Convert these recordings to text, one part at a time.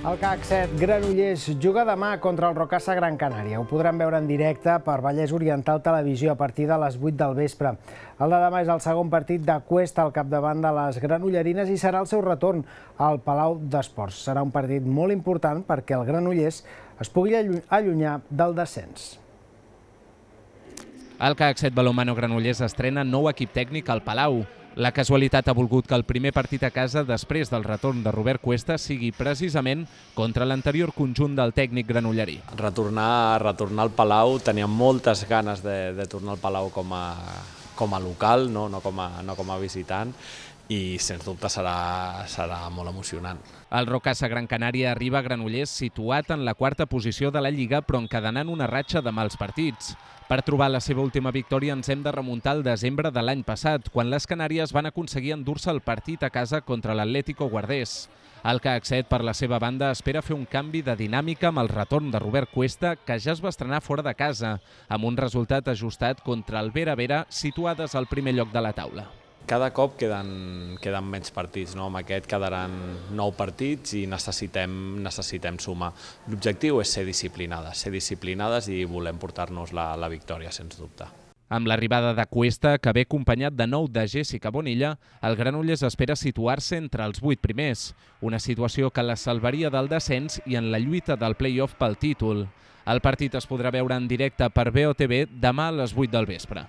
El CAC 7 Granollers juga demà contra el Rocasa Gran Canària. Ho podran veure en directe per Vallès Oriental Televisió a partir de les 8 del vespre. El de demà és el segon partit de Cuesta al capdavant de les granollerines i serà el seu retorn al Palau d'Esports. Serà un partit molt important perquè el Granollers es pugui allunyar del descens. El CAC 7 Balonmano Granollers estrena nou equip tècnic al Palau. La casualitat ha volgut que el primer partit a casa després del retorn de Robert Cuesta sigui precisament contra l'anterior conjunt del tècnic granollerí. Retornar al Palau, tenia moltes ganes de tornar al Palau com a local, no com a visitant, i sens dubte serà molt emocionant. El Rocasa Gran Canària arriba a Granollers situat en la quarta posició de la Lliga, però encadenant una ratxa de mals partits. Per trobar la seva última victòria ens hem de remuntar al desembre de l'any passat, quan les Canàries van aconseguir endur-se el partit a casa contra l'Atlético Guardés. El CAC 7, per la seva banda, espera fer un canvi de dinàmica amb el retorn de Robert Cuesta, que ja es va estrenar fora de casa, amb un resultat ajustat contra el Vera Vera, situades al primer lloc de la taula. Cada cop queden menys partits, no? Amb aquest quedaran 9 partits i necessitem sumar. L'objectiu és ser disciplinades i volem portar-nos la victòria, sens dubte. Amb l'arribada de Cuesta, que ve acompanyat de nou de Jessica Bonilla, el Granollers espera situar-se entre els 8 primers, una situació que la salvaria del descens i en la lluita del play-off pel títol. El partit es podrà veure en directe per BOTV demà a les 8 del vespre.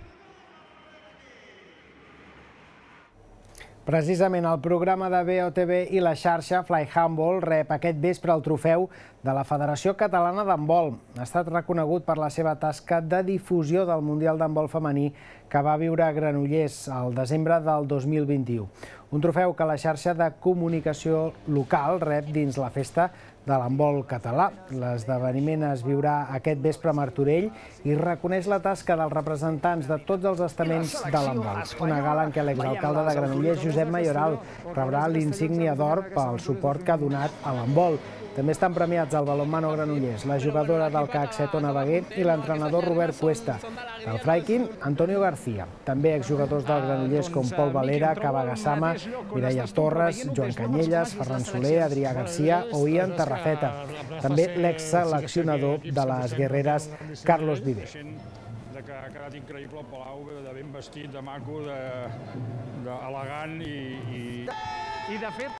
Precisament el programa de BOTV i la xarxa Fly Handball rep aquest vespre el trofeu de la Federació Catalana d'Handbol. Ha estat reconegut per la seva tasca de difusió del Mundial d'Handbol femení que va viure a Granollers al desembre del 2021. Un trofeu que la xarxa de comunicació local rep dins la festa de l'handbol català. L'esdeveniment es viurà aquest vespre a Martorell i reconeix la tasca dels representants de tots els estaments de l'handbol. Una gala en què l'exalcalde de Granollers, Josep Mayoral, rebrà l'insígnia d'or pel suport que ha donat a l'handbol. També estan premiats el balonmano Granollers, la jugadora del CAC 7 Ona Baguer i l'entrenador Robert Cuesta. Del Freikin, Antonio García. També exjugadors del Granollers com Pol Valera, Cava Gassama, Mireia Torres, Joan Canyelles, Ferran Soler, Adrià García o Ian Tarrafeta. També l'ex-seleccionador de les guerreres, Carlos Viver. Que ha quedat increïble el Palau, de ben vestit, de maco, d'elegant i de fet...